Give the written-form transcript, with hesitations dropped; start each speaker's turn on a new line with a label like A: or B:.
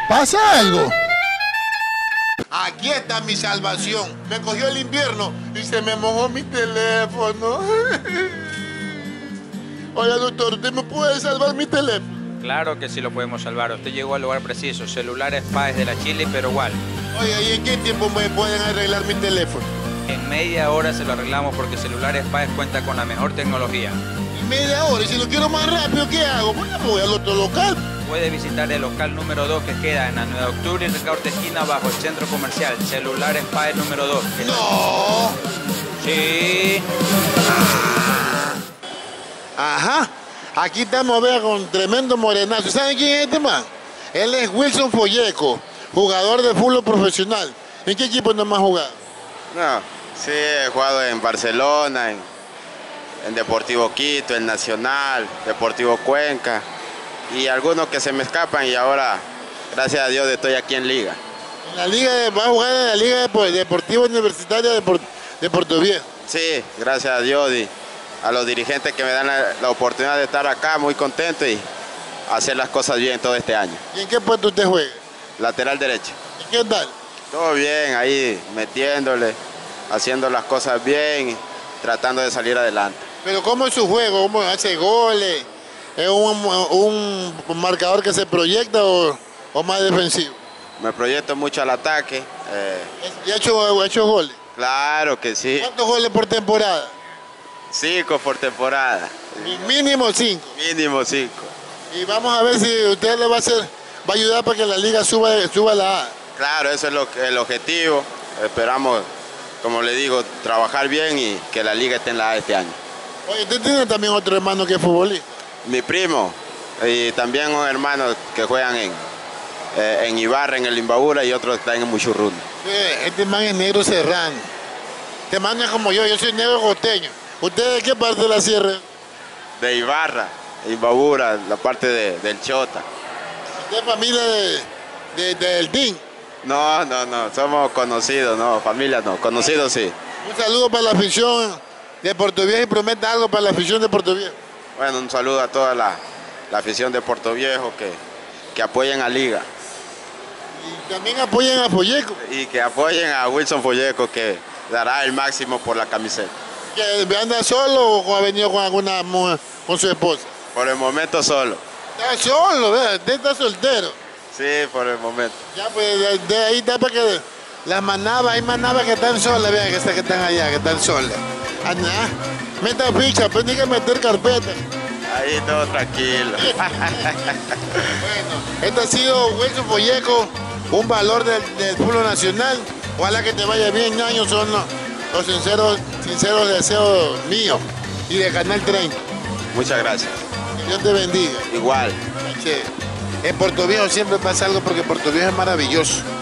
A: ¿Pasa algo? Aquí está mi salvación. Me cogió el invierno y se me mojó mi teléfono. Oiga, doctor, ¿usted me puede salvar mi teléfono?
B: Claro que sí lo podemos salvar. Usted llegó al lugar preciso. Celulares Páez de la Chile, pero igual.
A: Oiga, ¿y en qué tiempo me pueden arreglar mi teléfono?
B: En media hora se lo arreglamos porque Celulares Páez cuenta con la mejor tecnología.
A: ¿En media hora? ¿Y si lo quiero más rápido, qué hago? Pues ya me voy al otro local.
B: Puede visitar el local número 2 que queda en la 9 de octubre y recaute esquina bajo el centro comercial. Celulares Páez número 2.
A: ¡No!
B: Sí.
A: Ajá. Aquí estamos, vea, con tremendo morenazo. ¿Saben quién es este man? Él es Wilson Folleco, jugador de fútbol profesional. ¿En qué equipo no más ha jugado?
C: No, sí, he jugado en Barcelona, en Deportivo Quito, en Nacional, Deportivo Cuenca y algunos que se me escapan y ahora, gracias a Dios, estoy aquí en Liga.
A: En la liga va a jugar en la Liga Deportiva Universitaria de Puerto Viejo.
C: Sí, gracias a Dios y a los dirigentes que me dan la oportunidad de estar acá, muy contento y hacer las cosas bien todo este año.
A: ¿Y en qué puesto usted juega?
C: Lateral derecho.
A: ¿Y qué tal?
C: Todo bien, ahí metiéndole, haciendo las cosas bien y tratando de salir adelante.
A: Pero ¿cómo es su juego? ¿Cómo hace goles? ¿Es un marcador que se proyecta o más defensivo?
C: Me proyecto mucho al ataque.
A: ¿Y ha hecho goles?
C: Claro que sí.
A: ¿Cuántos goles por temporada?
C: 5 por temporada.
A: Mínimo 5.
C: Mínimo 5.
A: Y vamos a ver si usted le va a ayudar para que la liga suba a la A.
C: Claro, eso es el objetivo. Esperamos, como le digo, trabajar bien y que la liga esté en la A este año.
A: Oye, usted tiene también otro hermano que es futbolista.
C: Mi primo y también un hermano que juegan en Ibarra, en el Imbabura, y otros están en Muchurruna.
A: Este man es negro serrano. Este man es como yo soy negro costeño. ¿Usted de qué parte de la sierra?
C: De Ibarra, Imbabura, la parte del Chota.
A: ¿Usted es familia del DIN?
C: No, somos conocidos, no, familia no, conocidos sí.
A: Un saludo para la afición de Puerto Viejo y prometa algo para la afición de Puerto Viejo.
C: Bueno, un saludo a toda la afición de Puerto Viejo que apoyen a Liga.
A: Y también apoyen a Folleco.
C: Y que apoyen a Wilson Folleco, que dará el máximo por la camiseta.
A: ¿Que anda solo o ha venido con alguna mujer, con su esposa?
C: Por el momento solo.
A: Está solo, ¿verdad? Usted está soltero.
C: Sí, por el momento.
A: Ya, pues de ahí está para que las manabas, hay manabas que están solas, vean que están allá, que están solas. Anda, meta ficha, pues tiene que meter carpeta.
C: Ahí todo tranquilo.
A: Bueno, este ha sido Wilson Folleco, un valor del fútbol nacional. Ojalá que te vaya bien, ñaño, son los sinceros deseos míos y de Canal 30.
C: Muchas gracias.
A: Que Dios te bendiga.
C: Igual.
A: Che, en Puerto Viejo siempre pasa algo porque Puerto Viejo es maravilloso.